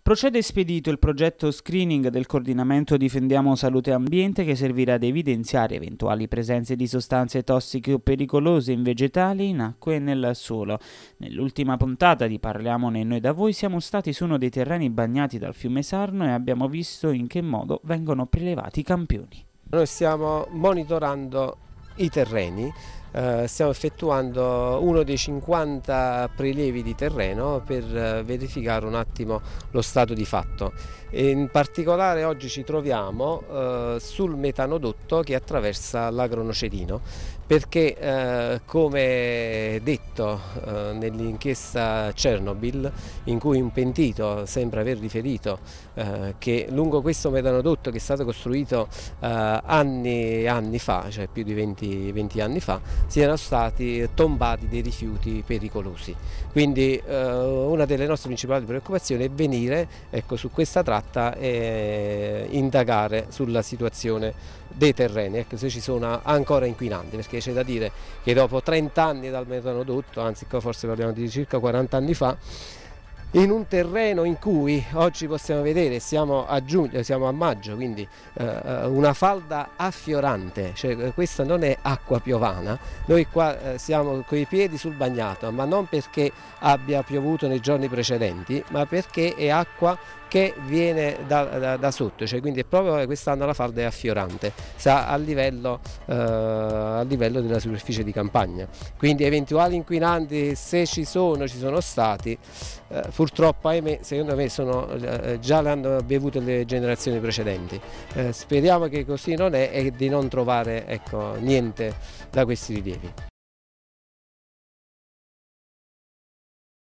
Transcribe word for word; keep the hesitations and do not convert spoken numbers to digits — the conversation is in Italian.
Procede spedito il progetto screening del coordinamento Difendiamo Salute e Ambiente che servirà ad evidenziare eventuali presenze di sostanze tossiche o pericolose in vegetali, in acqua e nel suolo. Nell'ultima puntata di Parliamone noi da voi siamo stati su uno dei terreni bagnati dal fiume Sarno e abbiamo visto in che modo vengono prelevati i campioni. Noi stiamo monitorando i terreni. Uh, stiamo effettuando uno dei cinquanta prelievi di terreno per uh, verificare un attimo lo stato di fatto. E in particolare oggi ci troviamo uh, sul metanodotto che attraversa l'Agro-Nocedino, perché uh, come detto uh, nell'inchiesta Chernobyl, in cui un pentito sembra aver riferito uh, che lungo questo metanodotto, che è stato costruito uh, anni e anni fa, cioè più di venti, venti anni fa, siano stati tombati dei rifiuti pericolosi. Quindi eh, una delle nostre principali preoccupazioni è venire, ecco, su questa tratta e indagare sulla situazione dei terreni, ecco, se ci sono ancora inquinanti, perché c'è da dire che dopo trenta anni dal metanodotto, anzi forse parliamo di circa quaranta anni fa, in un terreno in cui oggi possiamo vedere, siamo a giugno, siamo a maggio, quindi eh, una falda affiorante, cioè questa non è acqua piovana, noi qua eh, siamo coi piedi sul bagnato, ma non perché abbia piovuto nei giorni precedenti, ma perché è acqua che viene da, da, da sotto, cioè quindi è proprio quest'anno la falda è affiorante, sta a livello, eh, a livello della superficie di campagna, quindi eventuali inquinanti, se ci sono, ci sono stati, eh, purtroppo ahimè secondo me sono, eh, già le hanno bevute le generazioni precedenti, eh, speriamo che così non è e di non trovare, ecco, niente da questi rilievi.